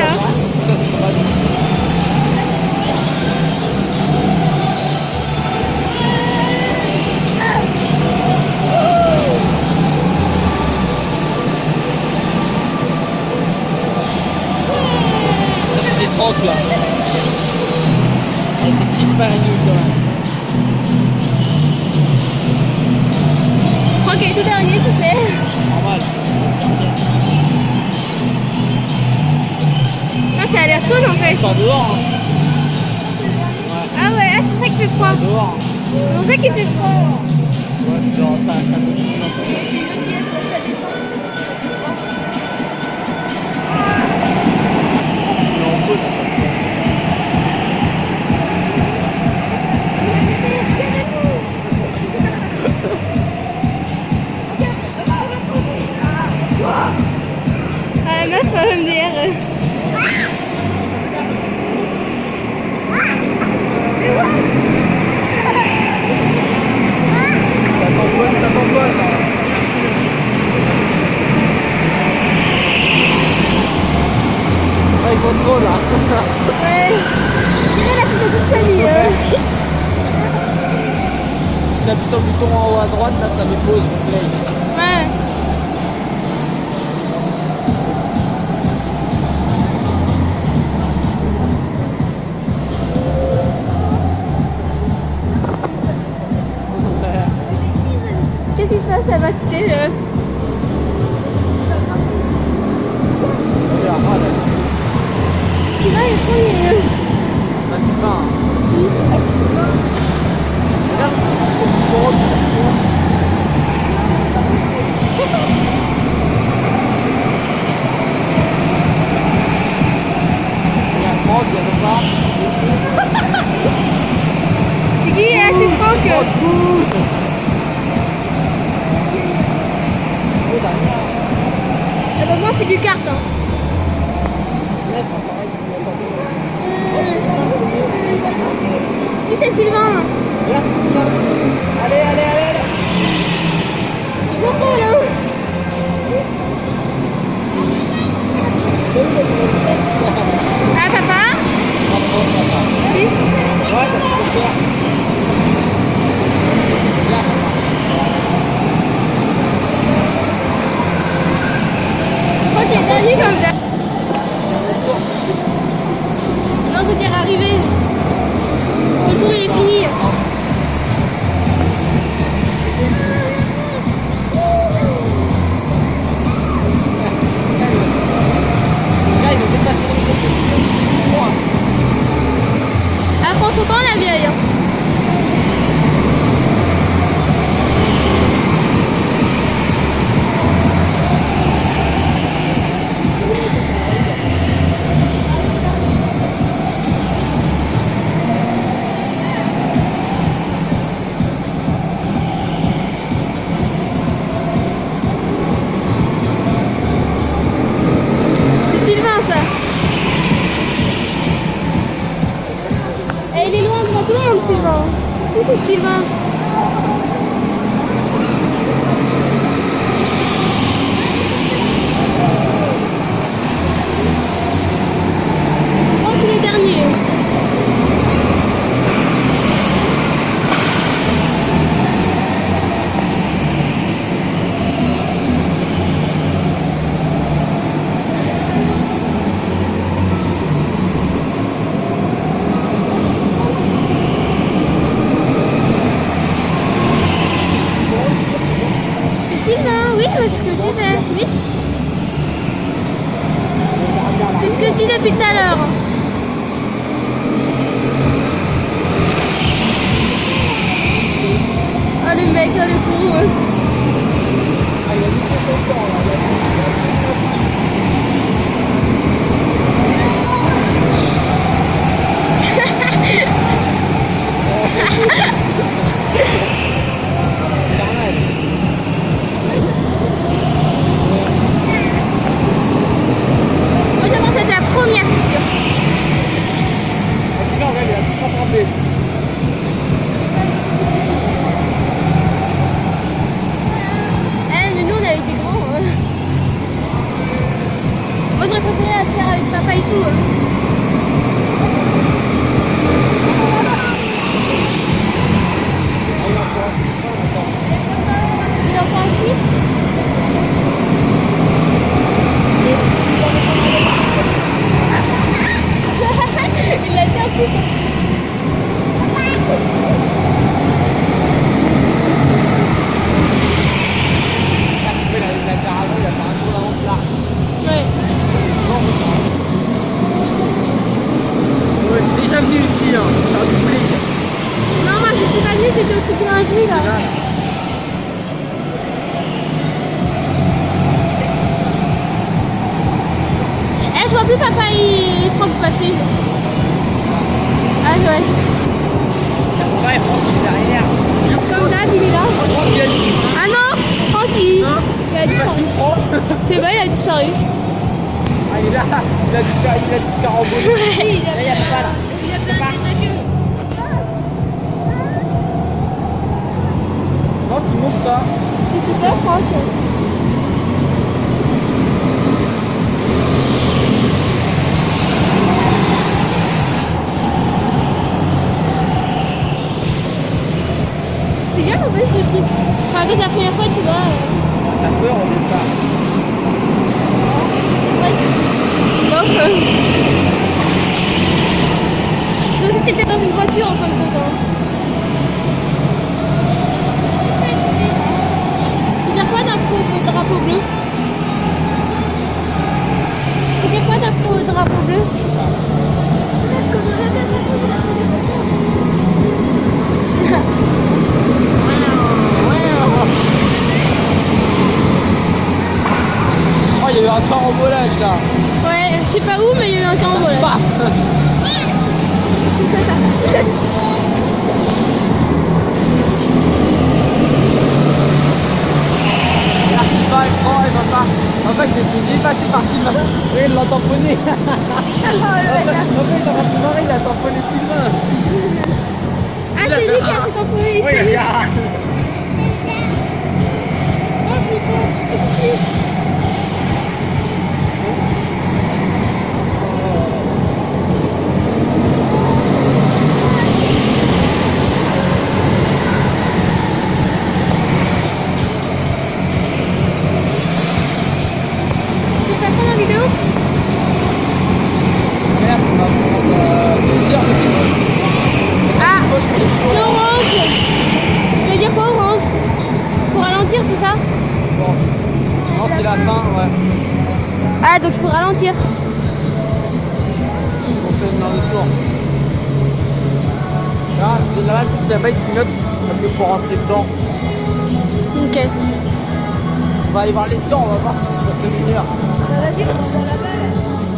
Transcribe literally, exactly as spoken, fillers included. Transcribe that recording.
là. Là. Elle était super nulle quand même. Ok, tout dernier, tu sais. Normal. Ah, ça a l'air chaud en fait. Pas dehors. Hein. Ouais. Ah ouais, ah, c'est ça qui fait froid. Pas dehors. C'est pour ça qu'il fait froid. Ouais, genre ça, ça continue un peu. Ah, la meuf M D R. Ça tamponne, ça tamponne. Ouais, il faut trop là. Ouais. Je dirais la photo de toute sa vie. Hein. Si j'appuie sur le bouton en haut à droite, là ça me pose. Play. Ouais. Qu'est-ce qui se passe là-bas, tu sais euh... Tu vas le premier. Ça c'est pas. Hein. Si. Regarde, c'est trop gros. Il y a Franck, il y a le pas. C'est qui là? C'est Franck. Ah bah moi c'est du kart hein. Si c'est Sylvain. Allez, allez, allez, allez. C'est contrôle hein. Ah papa? Si. Ouais, ça fait peur. Je crois qu'il est dernier comme ça. Non, c'est-à-dire arrivé. Le tour il est fini. Elle prend son temps la vieille. C'est Sylvain ça. Et il est loin devant tout le monde Sylvain. Si c'est Sylvain. Je crois qu'il est dernier. Sylvain, oui, c'est ce que je disais, oui. C'est ce que je dis depuis tout à l'heure. Ah le mec, là le con. Ouais. Moi d'abord c'était la première, c'est sûr. Sinon, regarde, il a tout rattrapé. était au truc de lingerie là. Là. Eh, je vois plus papa et Franck passer. Ah ouais. Ouais, Franck il est derrière. Comme d'hab, il est là. Franck il a dit. Ah non, Franck il, Non, il a c'est pas disparu. si Franck. Je sais pas, il a disparu. Ah, il est là. Il a dit il a dit carambolé. Oui, il a Là, il y a pas là. Il a plein de queue. Non, tu montes pas. Qu'est-ce que tu fais, Franck? C'est bien en fait ce truc. Enfin, que c'est la première fois, tu vois. Euh... T'as peur au départ. Donc, euh... je pensais que t'étais dans une voiture en fin de compte. Hein. C'est dire quoi drapeau, drapeau bleu? C'est dire quoi drapeau, drapeau bleu? Oh, il y a eu un carambolage là. Ouais, je sais pas où, mais il y a eu un carambolage. Bah. Merci pas, oh, il va pas. En fait, j'ai été dépassé par Sylvain. Oui, il l'a tamponné. En fait, il a marré, il a tamponné Sylvain. Ah, c'est lui qui a fait tamponner. Oui, regarde. Tu fais quoi dans la vidéo? Merde, ça va prendre deux heures de vidéo. Ah, c'est orange. Je veux dire quoi orange? Faut ralentir, c'est ça? Bon. Non, c'est la fin, ouais. Ah, donc il faut ralentir. On fait dans le tour. Là, là, il y a pas qui note parce qu'il faut rentrer dedans. Ok. On va aller voir les sangs, on va voir si on peut tenir. Vas-y, on va là-bas.